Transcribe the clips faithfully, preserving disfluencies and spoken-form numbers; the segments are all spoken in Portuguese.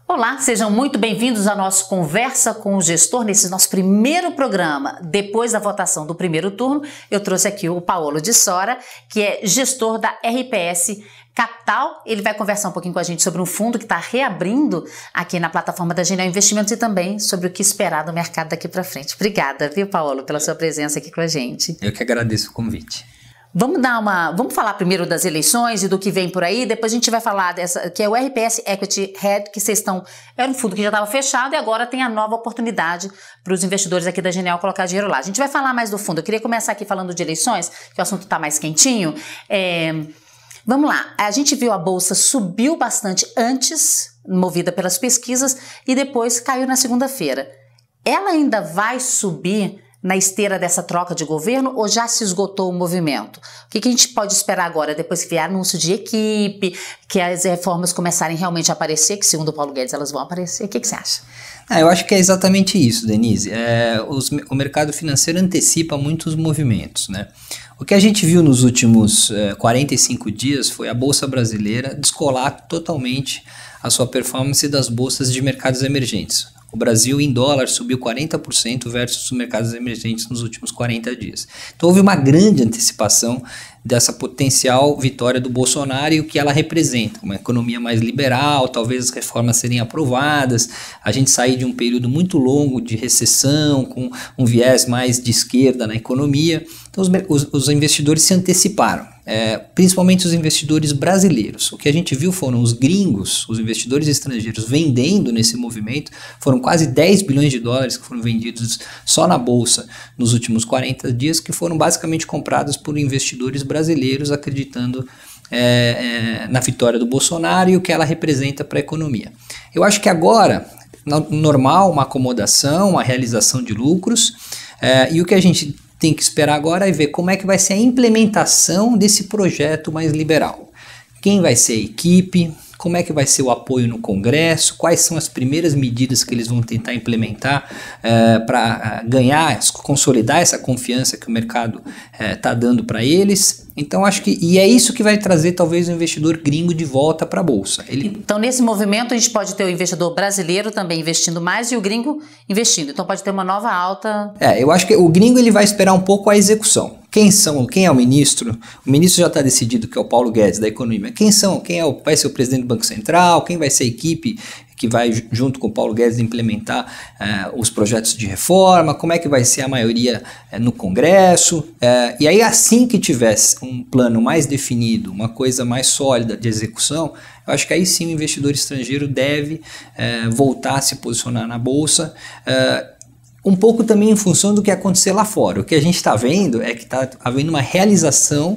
Olá, sejam muito bem-vindos ao nosso Conversa com o Gestor, nesse nosso primeiro programa. Depois da votação do primeiro turno, eu trouxe aqui o Paulo de Sora, que é gestor da R P S Capital. Ele vai conversar um pouquinho com a gente sobre um fundo que está reabrindo aqui na plataforma da Genial Investimentos e também sobre o que esperar do mercado daqui para frente. Obrigada, viu, Paulo, pela sua presença aqui com a gente. Eu que agradeço o convite. Vamos dar uma, vamos falar primeiro das eleições e do que vem por aí, depois a gente vai falar dessa, que é o R P S Equity Red, que vocês estão, era um fundo que já estava fechado e agora tem a nova oportunidade para os investidores aqui da Genial colocar dinheiro lá. A gente vai falar mais do fundo. Eu queria começar aqui falando de eleições, que o assunto está mais quentinho. É, vamos lá, a gente viu a bolsa subiu bastante antes, movida pelas pesquisas, e depois caiu na segunda-feira. Ela ainda vai subir na esteira dessa troca de governo ou já se esgotou o movimento? O que, que a gente pode esperar agora, depois que vier anúncio de equipe, que as reformas começarem realmente a aparecer, que segundo o Paulo Guedes elas vão aparecer? O que, que você acha? Ah, eu acho que é exatamente isso, Denise. É, os, o mercado financeiro antecipa muitos movimentos, né? O que a gente viu nos últimos é, quarenta e cinco dias foi a Bolsa Brasileira descolar totalmente a sua performance das bolsas de mercados emergentes. O Brasil, em dólar, subiu quarenta por cento versus os mercados emergentes nos últimos quarenta dias. Então, houve uma grande antecipação dessa potencial vitória do Bolsonaro e o que ela representa. Uma economia mais liberal, talvez as reformas serem aprovadas, a gente sair de um período muito longo de recessão, com um viés mais de esquerda na economia. Então, os, os, os investidores se anteciparam, é, principalmente os investidores brasileiros. O que a gente viu foram os gringos, os investidores estrangeiros vendendo nesse movimento. Foram quase dez bilhões de dólares que foram vendidos só na Bolsa nos últimos quarenta dias, que foram basicamente comprados por investidores brasileiros acreditando é, é, na vitória do Bolsonaro e o que ela representa para a economia. Eu acho que agora, normal, uma acomodação, uma realização de lucros, é, e o que a gente tem que esperar agora é ver como é que vai ser a implementação desse projeto mais liberal. Quem vai ser a equipe, como é que vai ser o apoio no Congresso, quais são as primeiras medidas que eles vão tentar implementar é, para ganhar, consolidar essa confiança que o mercado está é, dando para eles. Então acho que, e é isso que vai trazer talvez o investidor gringo de volta para a Bolsa. Ele... Então nesse movimento a gente pode ter o investidor brasileiro também investindo mais e o gringo investindo, então pode ter uma nova alta. É, eu acho que o gringo ele vai esperar um pouco a execução. Quem são, quem é o ministro? O ministro já está decidido que é o Paulo Guedes da Economia. Quem são, quem é o, vai ser o presidente do Banco Central, quem vai ser a equipe que vai junto com o Paulo Guedes implementar uh, os projetos de reforma, como é que vai ser a maioria uh, no Congresso, uh, e aí assim que tivesse um plano mais definido, uma coisa mais sólida de execução, eu acho que aí sim o investidor estrangeiro deve uh, voltar a se posicionar na Bolsa, uh, um pouco também em função do que acontecer lá fora. O que a gente está vendo é que está havendo uma realização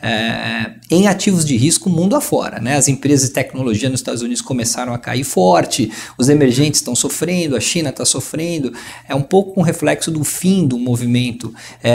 é, em ativos de risco mundo afora, né? As empresas de tecnologia nos Estados Unidos começaram a cair forte, os emergentes estão sofrendo, a China está sofrendo. É um pouco um reflexo do fim do movimento é,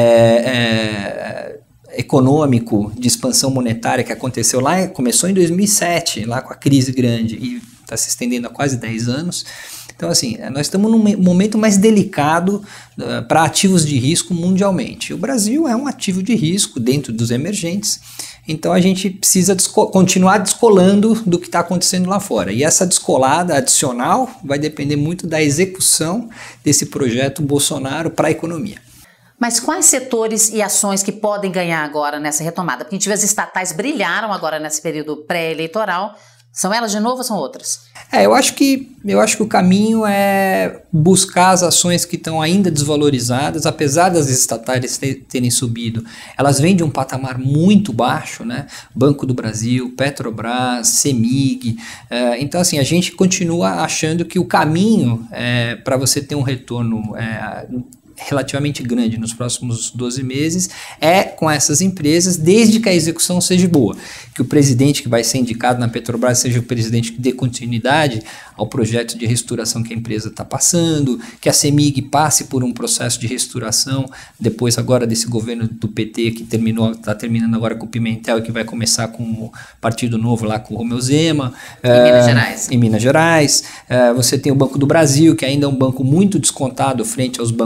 é, econômico de expansão monetária que aconteceu lá, começou em dois mil e sete, lá com a crise grande, e está se estendendo há quase dez anos. Então, assim, nós estamos num momento mais delicado uh, para ativos de risco mundialmente. O Brasil é um ativo de risco dentro dos emergentes, então a gente precisa desco- continuar descolando do que está acontecendo lá fora. E essa descolada adicional vai depender muito da execução desse projeto Bolsonaro para a economia. Mas quais setores e ações que podem ganhar agora nessa retomada? Porque a gente vê as estatais brilharam agora nesse período pré-eleitoral. São elas de novo ou são outras? É, eu acho que, eu acho que o caminho é buscar as ações que estão ainda desvalorizadas, apesar das estatais terem subido, elas vêm de um patamar muito baixo, né? Banco do Brasil, Petrobras, CEMIG, é, então assim, a gente continua achando que o caminho é, para você ter um retorno é, relativamente grande nos próximos doze meses é com essas empresas, desde que a execução seja boa, que o presidente que vai ser indicado na Petrobras seja o presidente que dê continuidade ao projeto de reestruturação que a empresa está passando, que a CEMIG passe por um processo de reestruturação depois agora desse governo do P T que terminou, está terminando agora com o Pimentel e que vai começar com o Partido Novo lá com o Romeu Zema. Em uh, Minas Gerais. Em Minas Gerais. Uh, você tem o Banco do Brasil, que ainda é um banco muito descontado frente aos bancos privados,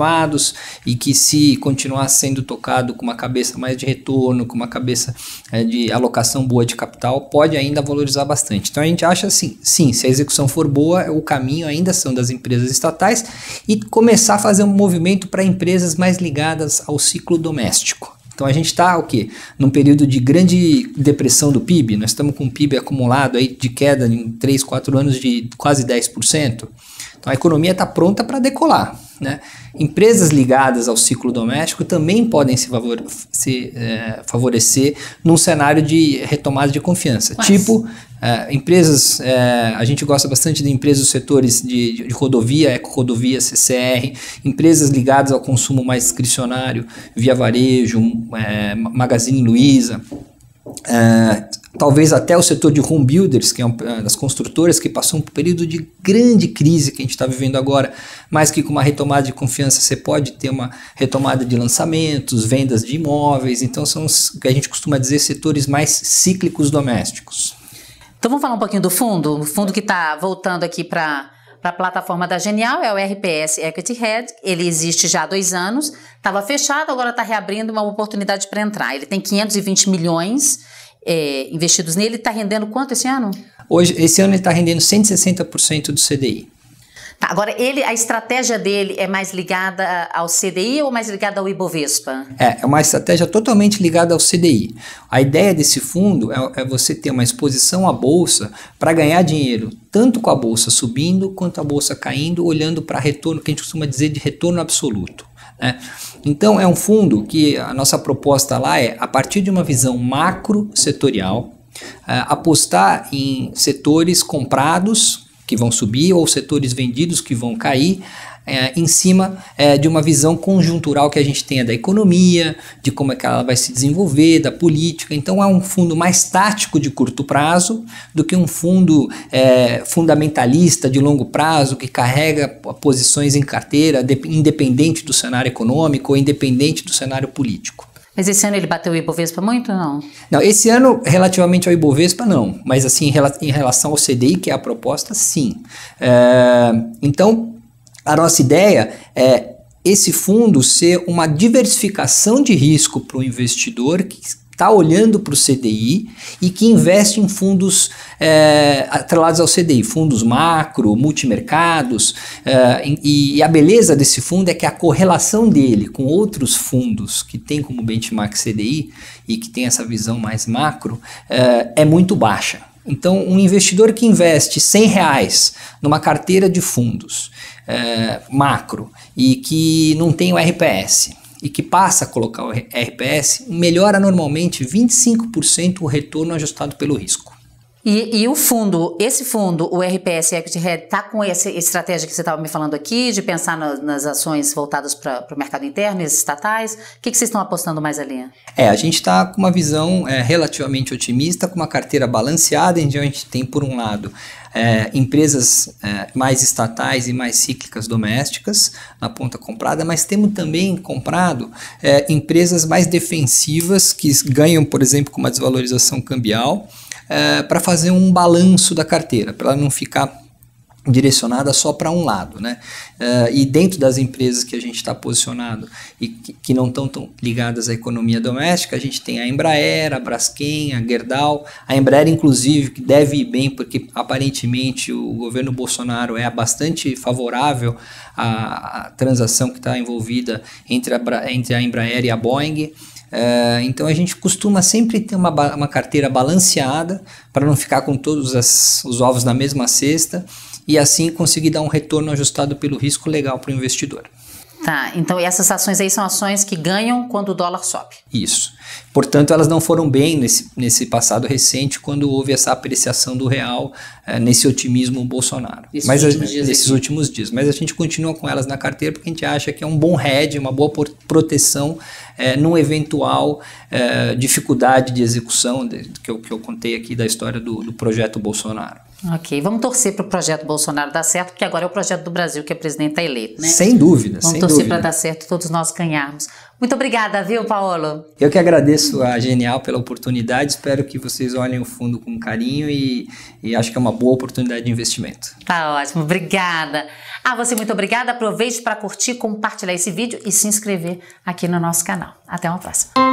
elevados e que, se continuar sendo tocado com uma cabeça mais de retorno, com uma cabeça é, de alocação boa de capital, pode ainda valorizar bastante. Então a gente acha assim, sim, se a execução for boa, o caminho ainda são das empresas estatais e começar a fazer um movimento para empresas mais ligadas ao ciclo doméstico. Então a gente está o quê? Num período de grande depressão do P I B, nós estamos com um P I B acumulado aí de queda em três, quatro anos de quase dez por cento. Então a economia está pronta para decolar, né? Empresas ligadas ao ciclo doméstico também podem se, favore se é, favorecer num cenário de retomada de confiança. Mas... Tipo, é, empresas, é, a gente gosta bastante de empresas dos setores de, de rodovia, eco-rodovia, C C R, empresas ligadas ao consumo mais discricionário, Via Varejo, é, Magazine Luiza, é, talvez até o setor de home builders, que é uma das construtoras que passou um período de grande crise que a gente está vivendo agora, mas que com uma retomada de confiança você pode ter uma retomada de lançamentos, vendas de imóveis. Então são os que a gente costuma dizer setores mais cíclicos domésticos. Então vamos falar um pouquinho do fundo, o fundo que está voltando aqui para a plataforma da Genial, é o R P S Equity Red. Ele existe já há dois anos, estava fechado, agora está reabrindo, uma oportunidade para entrar. Ele tem quinhentos e vinte milhões É, investidos nele. Está rendendo quanto esse ano? Hoje, esse ano ele está rendendo cento e sessenta por cento do C D I. Tá, agora, ele, a estratégia dele é mais ligada ao C D I ou mais ligada ao Ibovespa? É, é uma estratégia totalmente ligada ao C D I. A ideia desse fundo é, é você ter uma exposição à bolsa para ganhar dinheiro, tanto com a bolsa subindo quanto a bolsa caindo, olhando para retorno, que a gente costuma dizer de retorno absoluto, né? Então é um fundo que a nossa proposta lá é, a partir de uma visão macro setorial, uh, apostar em setores comprados que vão subir ou setores vendidos que vão cair, É, em cima é, de uma visão conjuntural que a gente tenha da economia, de como é que ela vai se desenvolver, da política. Então é um fundo mais tático de curto prazo do que um fundo é, fundamentalista de longo prazo que carrega posições em carteira de, independente do cenário econômico ou independente do cenário político. Mas esse ano ele bateu o Ibovespa muito ou não? Não, esse ano relativamente ao Ibovespa não, mas assim em relação ao C D I, que é a proposta, sim. É, então a nossa ideia é esse fundo ser uma diversificação de risco para o investidor que está olhando para o C D I e que investe em fundos é, atrelados ao C D I, fundos macro, multimercados, é, e, e a beleza desse fundo é que a correlação dele com outros fundos que tem como benchmark C D I e que tem essa visão mais macro é, é muito baixa. Então, um investidor que investe cem reais numa carteira de fundos é, macro e que não tem o R P S e que passa a colocar o R P S, melhora normalmente vinte e cinco por cento o retorno ajustado pelo risco. E, e o fundo, esse fundo, o R P S Equity Red, está com essa estratégia que você estava me falando aqui, de pensar na, nas ações voltadas para o mercado interno, esses estatais? O que, que vocês estão apostando mais ali? É, a gente está com uma visão é, relativamente otimista, com uma carteira balanceada, em que a gente tem, por um lado, é, empresas é, mais estatais e mais cíclicas domésticas na ponta comprada, mas temos também comprado é, empresas mais defensivas que ganham, por exemplo, com uma desvalorização cambial, É, para fazer um balanço da carteira, para ela não ficar direcionada só para um lado, né? É, e dentro das empresas que a gente está posicionado e que, que não estão tão ligadas à economia doméstica, a gente tem a Embraer, a Braskem, a Gerdau, a Embraer inclusive, que deve ir bem porque aparentemente o governo Bolsonaro é bastante favorável à, à transação que está envolvida entre a, entre a Embraer e a Boeing. Uh, então a gente costuma sempre ter uma, uma carteira balanceada para não ficar com todos as, os ovos na mesma cesta e assim conseguir dar um retorno ajustado pelo risco legal para o investidor. Tá, então essas ações aí são ações que ganham quando o dólar sobe. Isso. Portanto, elas não foram bem nesse, nesse passado recente, quando houve essa apreciação do real, é, nesse otimismo Bolsonaro. Esses Mas últimos a, dias nesses aqui. últimos dias. Mas a gente continua com elas na carteira porque a gente acha que é um bom hedge, uma boa proteção é, numa eventual é, dificuldade de execução de, que, eu, que eu contei aqui da história do, do projeto Bolsonaro. Ok, vamos torcer para o projeto Bolsonaro dar certo, porque agora é o projeto do Brasil que o presidente está eleito, né? Sem dúvida, Vamos sem torcer para dúvida. dar certo, todos nós ganharmos. Muito obrigada, viu, Paulo? Eu que agradeço a Genial pela oportunidade, espero que vocês olhem o fundo com carinho e, e acho que é uma boa oportunidade de investimento. Tá ótimo, obrigada. Ah, você muito obrigada, aproveite para curtir, compartilhar esse vídeo e se inscrever aqui no nosso canal. Até uma próxima.